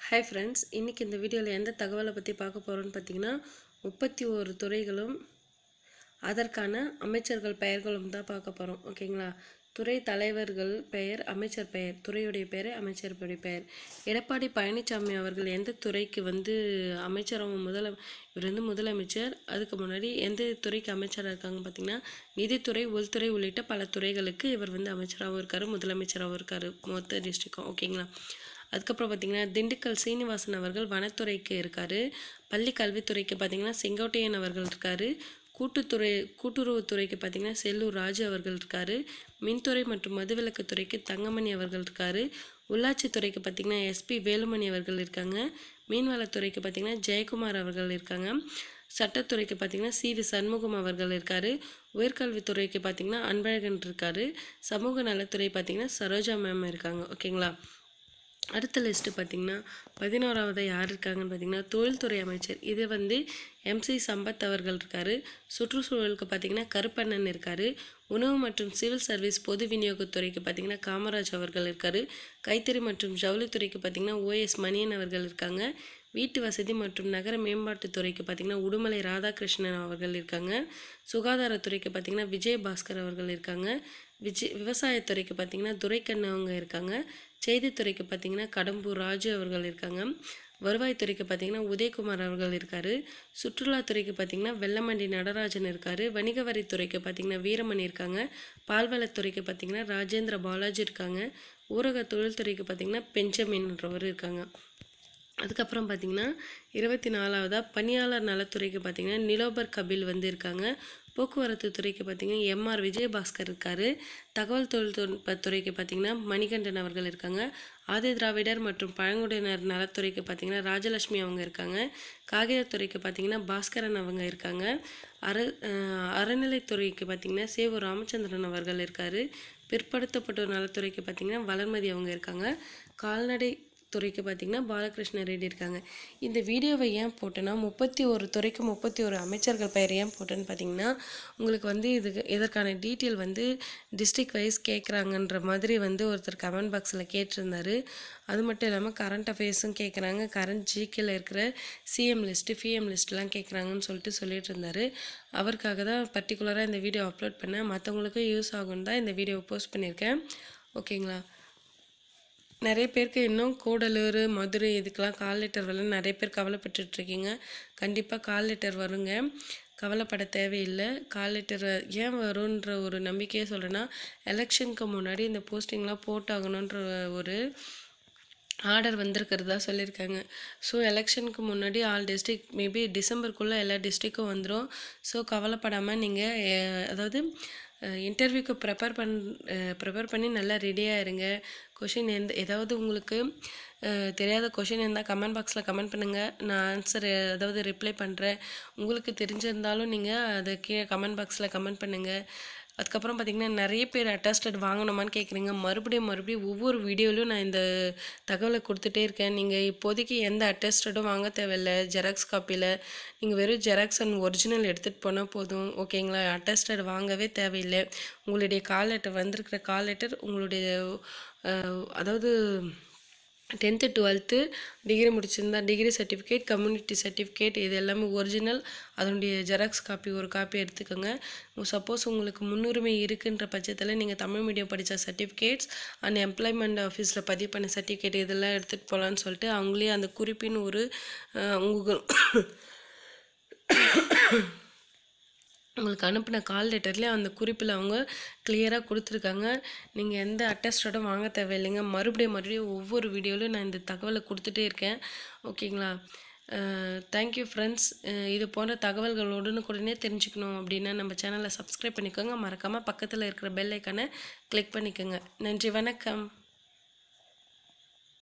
Hi friends, இன்னைக்கு இந்த வீடியோல எந்த தகவலை பத்தி பார்க்க போறோம்னு பாத்தீங்கன்னா 31 துறைகளும் அதற்கான அமைச்சர்கள் பெயர்களும் தான் பார்க்க போறோம். ஓகேங்களா? துறை தலைவர்கள் பெயர், அமைச்சர் பெயர், துறையுடைய பெயர், அமைச்சருடைய பெயர். எடப்பாடி பழனிசாமி அவர்கள் எந்த துறைக்கு அமைச்சராக இவர் முதலமைச்சர். அதுக்கு முன்னாடி எந்த துறைக்கு அமைச்சராக இருக்காங்க பார்த்தீங்கன்னா நிதித்துறை, உள்துறை உள்ளிட்ட பல துறைகளுக்கு இவர் அமைச்சராகவும் இருக்காரு, முதலமைச்சராகவும் இருக்காரு, மொத்த டிஸ்ட்ரிக்டும். ஓகேங்களா? அதுக்கப்புறம் பார்த்தீங்கன்னா திண்டுக்கல் சீனிவாசன் அவர்கள் வனத்துறைக்கு இருக்காரு. பள்ளி கல்வித்துறைக்கு பார்த்தீங்கன்னா செங்கோட்டையன் அவர்கள் இருக்காரு. கூட்டுறவுத்துறைக்கு பார்த்தீங்கன்னா செல்லூர் ராஜு அவர்கள் இருக்காரு. மின்துறை மற்றும் மதுவிலக்குத்துறைக்கு தங்கமணி அவர்கள் இருக்காரு. உள்ளாட்சித்துறைக்கு பார்த்தீங்கன்னா எஸ்பி வேலுமணி அவர்கள் இருக்காங்க. மீன்வளத்துறைக்கு பார்த்தீங்கன்னா ஜெயக்குமார் அவர்கள் இருக்காங்க. சட்டத்துறைக்கு பார்த்தீங்கன்னா சி வி சண்முகம் அவர்கள் இருக்காரு. உயர்கல்வித்துறைக்கு பார்த்தீங்கன்னா அன்பழகன் இருக்காரு. சமூக நலத்துறை பார்த்தீங்கன்னா சரோஜா மேம் இருக்காங்க. ஓகேங்களா? அடுத்த லிஸ்ட்டு பார்த்தீங்கன்னா 11வது யார் இருக்காங்கன்னு பார்த்தீங்கன்னா தொழில்துறை அமைச்சர். இது MC சம்பத் அவர்கள் இருக்காரு. சுற்றுச்சூழலுக்கு பார்த்தீங்கன்னா கருப்பண்ணன் இருக்காரு. உணவு மற்றும் சிவில் சர்வீஸ் பொது விநியோகத்துறைக்கு பார்த்தீங்கன்னா காமராஜ் அவர்கள் இருக்காரு. கைத்தறி மற்றும் ஜவுளித்துறைக்கு பார்த்தீங்கன்னா OS மணியன் அவர்கள் இருக்காங்க. வீட்டு வசதி மற்றும் நகர மேம்பாட்டுத்துறைக்கு பார்த்தீங்கன்னா உடுமலை ராதாகிருஷ்ணன் அவர்கள் இருக்காங்க. சுகாதாரத்துறைக்கு பார்த்தீங்கன்னா விஜயபாஸ்கர் அவர்கள் இருக்காங்க. விவசாயத்துறைக்கு பார்த்தீங்கன்னா துரைக்கண்ணு அவங்க இருக்காங்க. செய்தித்துறைக்கு பார்த்தீங்கன்னா கடம்பூர் ராஜு அவர்கள் இருக்காங்க. வருவாய்த்துறைக்கு பார்த்தீங்கன்னா உதயகுமார் அவர்கள் இருக்காரு. சுற்றுலாத்துறைக்கு பார்த்தீங்கன்னா வெள்ளமண்டி நடராஜன் இருக்காரு. வணிக வரித்துறைக்கு பார்த்தீங்கன்னா வீரமணி இருக்காங்க. பால்வளத்துறைக்கு பார்த்தீங்கன்னா ராஜேந்திர பாலாஜி இருக்காங்க. ஊரக தொழில்துறைக்கு பார்த்தீங்கன்னா பெஞ்சமின்றவர் இருக்காங்க. அதுக்கப்புறம் பார்த்தீங்கன்னா 24வதா பணியாளர் நலத்துறைக்கு பார்த்தீங்கன்னா நிலோபர் கபில் இருக்காங்க. போக்குவரத்து துறைக்கு பார்த்தீங்கன்னா MR விஜயபாஸ்கர் இருக்காரு. தகவல் தொழில்நுட்பத்துறைக்கு பார்த்தீங்கன்னா மணிகண்டன் அவர்கள் இருக்காங்க. ஆதி திராவிடர் மற்றும் பழங்குடியினர் நலத்துறைக்கு பார்த்தீங்கன்னா ராஜலட்சுமி அவங்க இருக்காங்க. காகிதத்துறைக்கு பார்த்தீங்கன்னா பாஸ்கரன் அவங்க இருக்காங்க. அறநிலைத்துறைக்கு பார்த்தீங்கன்னா சேவூர் ராமச்சந்திரன் அவர்கள் இருக்காரு. பிற்படுத்தப்பட்டோர் நலத்துறைக்கு பார்த்தீங்கன்னா வளர்மதி அவங்க இருக்காங்க. கால்நடை துறைக்கு பார்த்தீங்கன்னா பாலகிருஷ்ண ரெட்டி இருக்காங்க. இந்த வீடியோவை ஏன் போட்டேன்னா 31 துறைக்கு 31 அமைச்சர்கள் பெயர் ஏன் போட்டேன்னு பார்த்தீங்கன்னா உங்களுக்கு இதற்கான டீட்டெயில் டிஸ்ட்ரிக்ட் வைஸ் கேட்குறாங்கன்ற மாதிரி ஒருத்தர் கமெண்ட் பாக்ஸில் கேட்டிருந்தாரு. அது மட்டும் இல்லாமல் கரண்ட் அஃபேர்ஸும் கேட்குறாங்க. கரண்ட் ஜிகேல இருக்கிற CM லிஸ்ட்டு PM லிஸ்ட்லாம் கேட்குறாங்கன்னு சொல்லிட்டு இருந்தார். அவருக்காக தான் பர்டிகுலராக இந்த வீடியோ அப்லோட் பண்ணேன். மற்றவங்களுக்கும் யூஸ் ஆகும்னு தான் இந்த வீடியோவை போஸ்ட் பண்ணியிருக்கேன். ஓகேங்களா? நிறைய பேருக்கு இன்னும் கூடலூர், மதுரை இதுக்கெலாம் கால் லெட்டர் வரல. நிறைய பேர் கவலைப்பட்டுட்ருக்கீங்க. கண்டிப்பாக கால் லெட்டர் வருங்க, கவலைப்பட தேவையில்லை. கால் லெட்டர் ஏன் வரும்ன்ற ஒரு நம்பிக்கையை சொல்கிறேன்னா எலெக்ஷனுக்கு முன்னாடி இந்த போஸ்டிங்லாம் போட்டாகணுன்ற ஒரு ஆர்டர் வந்திருக்கிறதா சொல்லியிருக்காங்க. ஸோ எலெக்ஷனுக்கு முன்னாடி ஆல் டிஸ்ட்ரிக்ட் மேபி டிசம்பருக்குள்ளே எல்லா டிஸ்ட்ரிக்கும் வந்துடும். ஸோ கவலைப்படாமல் நீங்கள் அதாவது இன்டர்வியூக்கு ப்ரிப்பேர் பண்ணி நல்லா ரெடியாக இருங்க. கொஷின் ஏதாவது உங்களுக்கு தெரியாத கொஷின் இருந்தால் கமெண்ட் பாக்ஸில் கமெண்ட் பண்ணுங்கள். நான் ஆன்சர் ரிப்ளை பண்ணுறேன். உங்களுக்கு தெரிஞ்சிருந்தாலும் நீங்கள் அதை கீழே கமெண்ட் பாக்ஸில் கமெண்ட் பண்ணுங்கள். அதுக்கப்புறம் பார்த்திங்கன்னா நிறைய பேர் அட்டஸ்டட் வாங்கணுமான்னு கேட்குறீங்க. மறுபடியும் ஒவ்வொரு வீடியோலையும் நான் இந்த தகவலை கொடுத்துட்டே இருக்கேன். நீங்கள் இப்போதைக்கு எந்த அட்டஸ்டடும் வாங்க தேவையில்லை. ஜெராக்ஸ் காப்பியில் நீங்கள் வெறும் ஜெராக்ஸ் அண்ட் ஒரிஜினல் எடுத்துகிட்டு போனால் போதும். ஓகேங்களா? அட்டஸ்டட் வாங்கவே தேவையில்லை. உங்களுடைய கால் லெட்டர் வந்திருக்கிற கால் லெட்டர் உங்களுடைய அதாவது 10th 12th டிகிரி முடிச்சிருந்தா டிகிரி சர்டிஃபிகேட், கம்யூனிட்டி சர்டிஃபிகேட் இது எல்லாமே ஒரிஜினல். அதனுடைய ஜெராக்ஸ் காப்பி ஒரு காப்பி எடுத்துக்கோங்க. சப்போஸ் உங்களுக்கு முன்னுரிமை இருக்குன்ற பட்சத்தில் நீங்கள் தமிழ் மீடியம் படித்த சர்டிஃபிகேட்ஸ் அண்ட் எம்ப்ளாய்மெண்ட் ஆஃபீஸில் பதிவு பண்ண சர்டிஃபிகேட் இதெல்லாம் எடுத்துகிட்டு போகலான்னு சொல்லிட்டு அவங்களே அந்த குறிப்பின் ஒரு உங்களுக்கு அனுப்பின கால் லெட்டர்லேயே அந்த குறிப்பில் அவங்க கிளியராக கொடுத்துருக்காங்க. நீங்கள் எந்த அட்டஸ்டடும் வாங்க தேவையில்லைங்க. மறுபடியும் ஒவ்வொரு வீடியோலையும் நான் இந்த தகவலை கொடுத்துட்டே இருக்கேன். ஓகேங்களா? Thank you friends. இது போன்ற தகவல்கள் உடனுக்குடனே தெரிஞ்சுக்கணும் அப்படின்னா நம்ம சேனலை சப்ஸ்கிரைப் பண்ணிக்கோங்க. மறக்காமல் பக்கத்தில் இருக்கிற பெல் ஐக்கானை கிளிக் பண்ணிக்கோங்க. நன்றி, வணக்கம்.